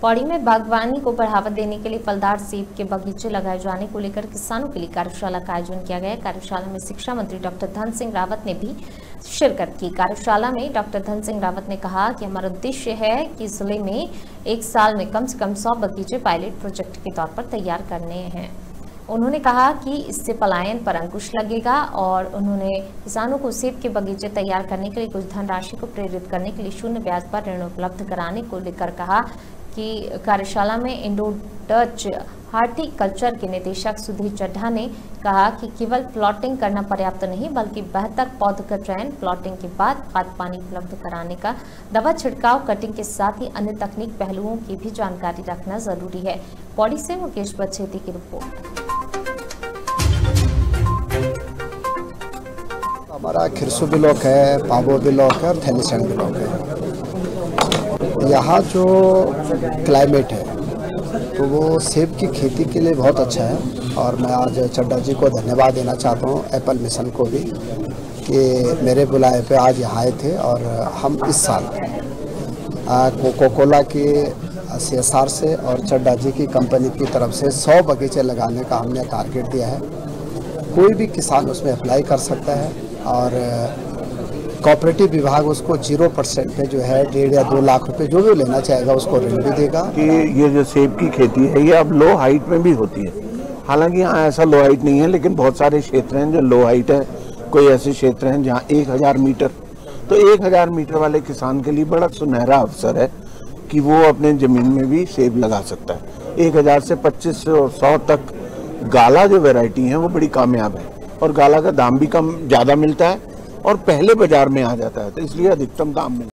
पौड़ी में बागवानी को बढ़ावा देने के लिए फलदार सेब के बगीचे लगाए जाने को लेकर किसानों के लिए कार्यशाला का आयोजन किया गया। कार्यशाला में शिक्षा मंत्री डॉक्टर धन सिंह रावत ने भी शिरकत की। कार्यशाला में डॉक्टर धन सिंह रावत ने कहा कि हमारा उद्देश्य है कि जिले में एक साल में कम से कम 100 बगीचे पायलट प्रोजेक्ट के तौर पर तैयार करने हैं। उन्होंने कहा कि इससे पलायन पर अंकुश लगेगा और उन्होंने किसानों को सेब के बगीचे तैयार करने के लिए कुछ धनराशि को प्रेरित करने के लिए शून्य ब्याज पर ऋण उपलब्ध कराने को लेकर कहा कि कार्यशाला में इंडो डच हार्टिकल्चर के निदेशक सुधीर चड्ढा ने कहा कि केवल प्लॉटिंग करना पर्याप्त नहीं बल्कि बेहतर पौध का चयन, प्लॉटिंग के बाद खाद पानी उपलब्ध कराने का, दवा छिड़काव, कटिंग के साथ ही अन्य तकनीक पहलुओं की भी जानकारी रखना जरूरी है। पौड़ी से मुकेश बच्छेती की रिपोर्ट। हमारा खिरसू ब्लॉक है, पाबो ब्लॉक है और थैलीसैंड ब्लॉक है। यहाँ जो क्लाइमेट है तो वो सेब की खेती के लिए बहुत अच्छा है और मैं आज चड्ढा जी को धन्यवाद देना चाहता हूँ, एप्पल मिशन को भी, कि मेरे बुलाए पे आज यहाँ आए थे और हम इस साल कोको कोला के CSR से और चड्ढा जी की कंपनी की तरफ से 100 बगीचे लगाने का हमने टारगेट दिया है। कोई भी किसान उसमें अप्लाई कर सकता है और कोऑपरेटिव विभाग उसको 0% पे जो है 1.5 या 2 लाख रुपए जो भी लेना चाहेगा उसको ऋण भी देगा। कि ये जो सेब की खेती है ये अब लो हाइट में भी होती है। हालांकि यहाँ ऐसा लो हाइट नहीं है, लेकिन बहुत सारे क्षेत्र हैं जो लो हाइट है। कोई ऐसे क्षेत्र हैं जहाँ 1000 मीटर, तो 1000 मीटर वाले किसान के लिए बड़ा सुनहरा अवसर है कि वो अपने ज़मीन में भी सेब लगा सकता है। 1000 से 2500 तक गाला जो वैरायटी है वो बड़ी कामयाब है और गाला का दाम भी ज़्यादा मिलता है और पहले बाजार में आ जाता है, तो इसलिए अधिकतम दाम मिलता है।